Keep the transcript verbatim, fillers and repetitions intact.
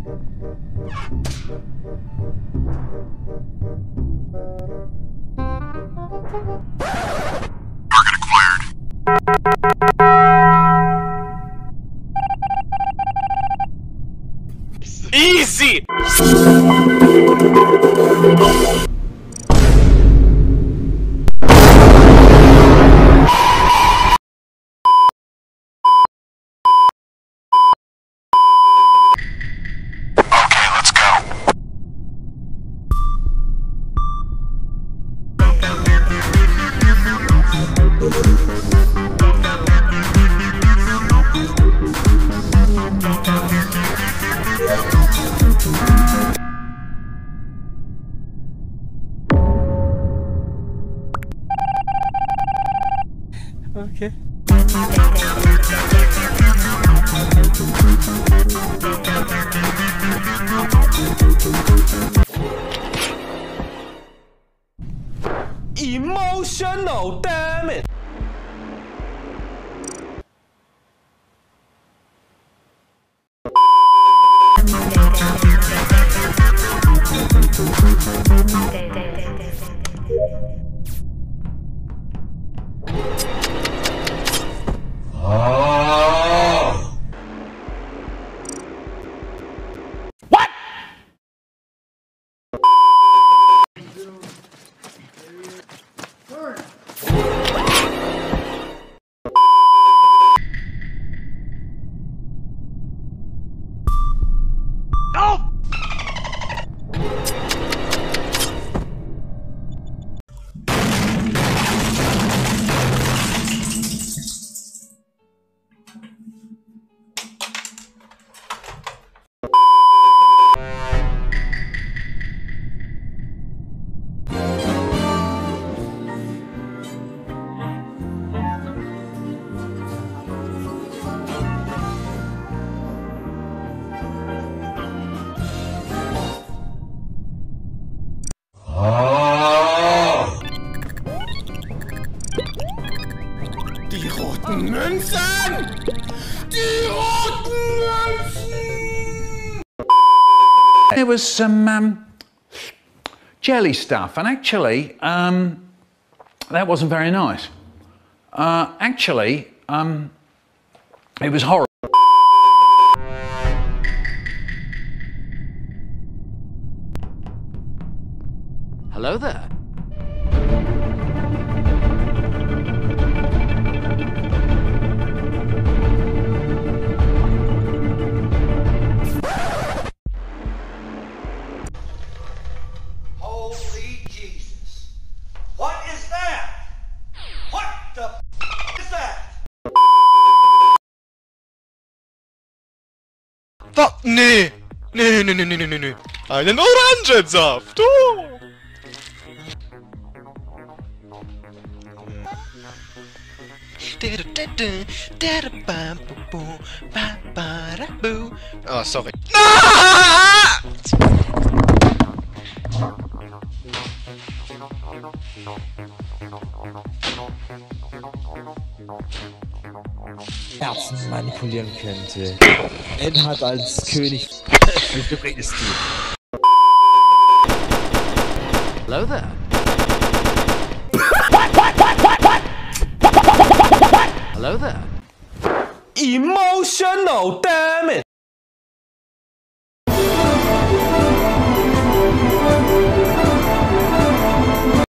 Easy! Okay. Emotional, damn it! Die roten Münzen! Die roten Münzen! There was some um, jelly stuff, and actually, um, that wasn't very nice. Uh, actually, um, it was horrible. Hello there. Holy Jesus. What is that? What the f is that? Fuck, nee! Nee, nee, nee, nee, nee, nee. Einen Orangensaft! Oh. Oh, sorry. Ah! Herzen manipulieren könnte. Ed hat als König redest du. Hello there. Hello there. Emotional, damn it!